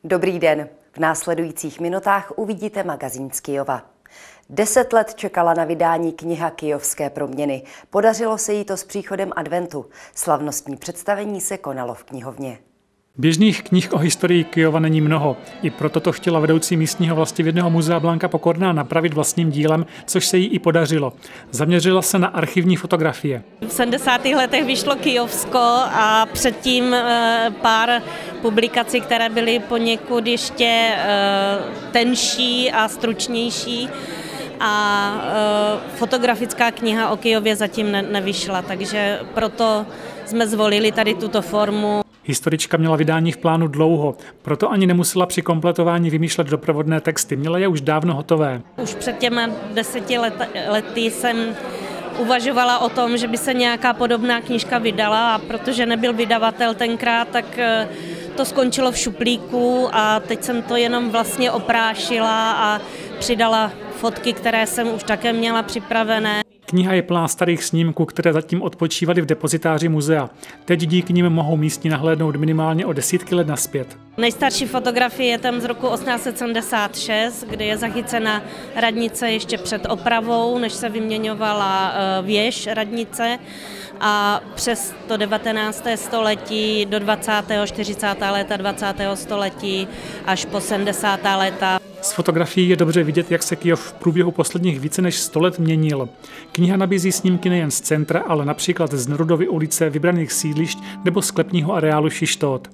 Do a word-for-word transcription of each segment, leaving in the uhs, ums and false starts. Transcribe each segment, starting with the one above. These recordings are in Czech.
Dobrý den. V následujících minutách uvidíte magazín z Kyjova. Deset let čekala na vydání kniha Kyjovské proměny. Podařilo se jí to s příchodem adventu. Slavnostní představení se konalo v knihovně. Běžných knih o historii Kyjova není mnoho. I proto to chtěla vedoucí místního vlastivědného muzea Blanka Pokorná napravit vlastním dílem, což se jí i podařilo. Zaměřila se na archivní fotografie. V sedmdesátých letech vyšlo Kyjovsko a předtím pár publikací, které byly poněkud ještě tenší a stručnější. A fotografická kniha o Kyjově zatím nevyšla, takže proto jsme zvolili tady tuto formu. Historička měla vydání v plánu dlouho, proto ani nemusela při kompletování vymýšlet doprovodné texty. Měla je už dávno hotové. Už před těmi deseti let, lety jsem uvažovala o tom, že by se nějaká podobná knížka vydala, a protože nebyl vydavatel tenkrát, tak to skončilo v šuplíku a teď jsem to jenom vlastně oprášila a přidala fotky, které jsem už také měla připravené. Kniha je plná starých snímků, které zatím odpočívaly v depozitáři muzea. Teď díky nim mohou místní nahlédnout minimálně o desítky let nazpět. Nejstarší fotografie je tam z roku osmnáct set sedmdesát šest, kdy je zachycena radnice ještě před opravou, než se vyměňovala věž radnice. A přes to devatenácté století do dvacátého čtyřicátého léta dvacátého století až po sedmdesátá léta. Z fotografií je dobře vidět, jak se Kyjov v průběhu posledních více než sto let měnil. Kniha nabízí snímky nejen z centra, ale například z Nerudovy ulice, vybraných sídlišť nebo sklepního areálu Šištót.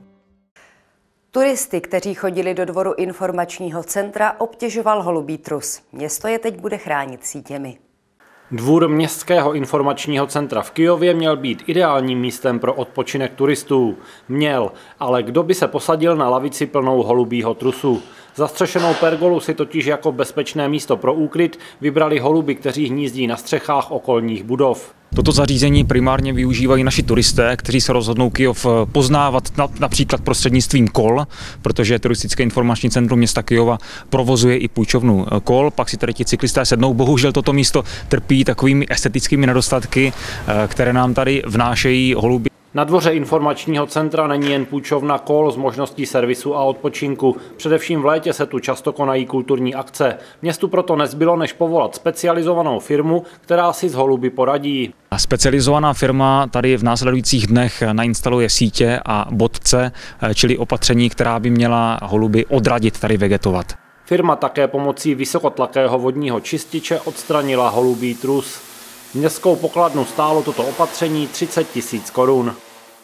Turisty, kteří chodili do dvoru informačního centra, obtěžoval holubí trus. Město je teď bude chránit sítěmi. Dvůr městského informačního centra v Kyjově měl být ideálním místem pro odpočinek turistů. Měl, ale kdo by se posadil na lavici plnou holubího trusu? Zastřešenou pergolu si totiž jako bezpečné místo pro úkryt vybrali holuby, kteří hnízdí na střechách okolních budov. Toto zařízení primárně využívají naši turisté, kteří se rozhodnou Kyjov poznávat například prostřednictvím kol, protože Turistické informační centrum města Kyjova provozuje i půjčovnu kol, pak si tady ti cyklisté sednou. Bohužel toto místo trpí takovými estetickými nedostatky, které nám tady vnášejí holuby. Na dvoře informačního centra není jen půjčovna kol s možností servisu a odpočinku. Především v létě se tu často konají kulturní akce. Městu proto nezbylo, než povolat specializovanou firmu, která si s holuby poradí. Specializovaná firma tady v následujících dnech nainstaluje sítě a bodce, čili opatření, která by měla holuby odradit tady vegetovat. Firma také pomocí vysokotlakého vodního čističe odstranila holubí trus. Městskou pokladnu stálo toto opatření třicet tisíc korun.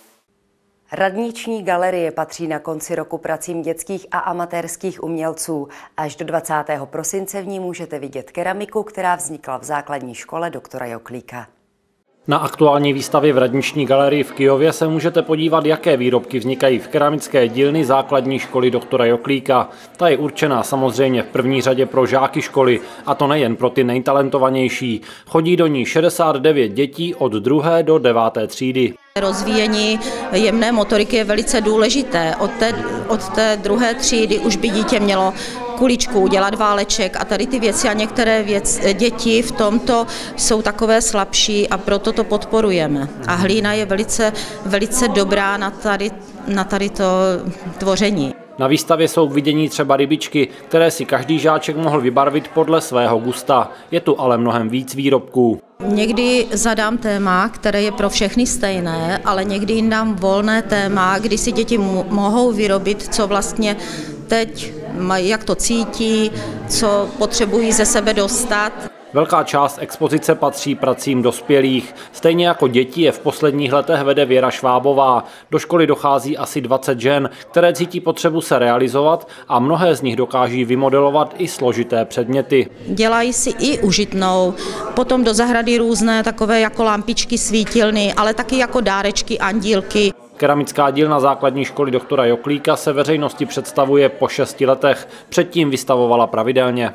Radniční galerie patří na konci roku pracím dětských a amatérských umělců. Až do dvacátého prosince v ní můžete vidět keramiku, která vznikla v základní škole doktora Joklíka. Na aktuální výstavě v Radniční galerii v Kyjově se můžete podívat, jaké výrobky vznikají v keramické dílny základní školy doktora Joklíka. Ta je určená samozřejmě v první řadě pro žáky školy, a to nejen pro ty nejtalentovanější. Chodí do ní šedesát devět dětí od druhé do deváté třídy. Rozvíjení jemné motoriky je velice důležité. Od té, od té druhé třídy už by dítě mělo kuličku, udělat váleček a tady ty věci a některé věc, děti v tomto jsou takové slabší a proto to podporujeme. A hlína je velice, velice dobrá na tady, na tady to tvoření. Na výstavě jsou k vidění třeba rybičky, které si každý žáček mohl vybarvit podle svého gusta. Je tu ale mnohem víc výrobků. Někdy zadám téma, které je pro všechny stejné, ale někdy jim dám volné téma, kdy si děti mohou vyrobit, co vlastně teď, jak to cítí, co potřebují ze sebe dostat. Velká část expozice patří pracím dospělých. Stejně jako děti je v posledních letech vede Věra Švábová. Do školy dochází asi dvacet žen, které cítí potřebu se realizovat a mnohé z nich dokáží vymodelovat i složité předměty. Dělají si i užitnou, potom do zahrady různé takové jako lampičky, svítilny, ale taky jako dárečky, andílky. Keramická dílna základní školy doktora Joklíka se veřejnosti představuje po šesti letech. Předtím vystavovala pravidelně.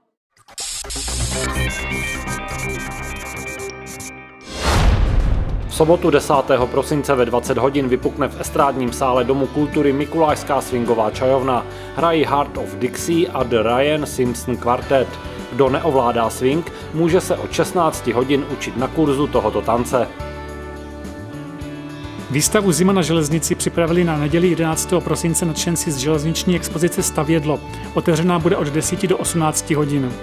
V sobotu desátého prosince ve dvacet hodin vypukne v estrádním sále Domu kultury Mikulášská swingová čajovna. Hrají Heart of Dixie a The Ryan Simpson Quartet. Kdo neovládá swing, může se od šestnácti hodin učit na kurzu tohoto tance. Výstavu Zima na železnici připravili na neděli jedenáctého prosince nadšenci z železniční expozice Stavědlo. Otevřená bude od deseti do osmnácti hodin.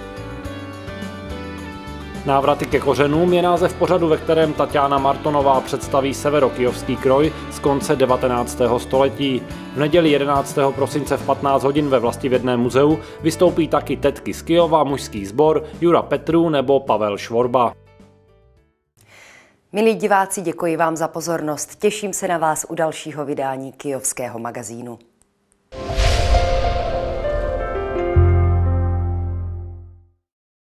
Návraty ke kořenům je název pořadu, ve kterém Tatiana Martonová představí severokyjovský kroj z konce devatenáctého století. V neděli jedenáctého prosince v patnáct hodin ve Vlastivědném muzeu vystoupí taky Tetky z Kyjova, mužský sbor, Jura Petrů nebo Pavel Švorba. Milí diváci, děkuji vám za pozornost. Těším se na vás u dalšího vydání Kyjovského magazínu.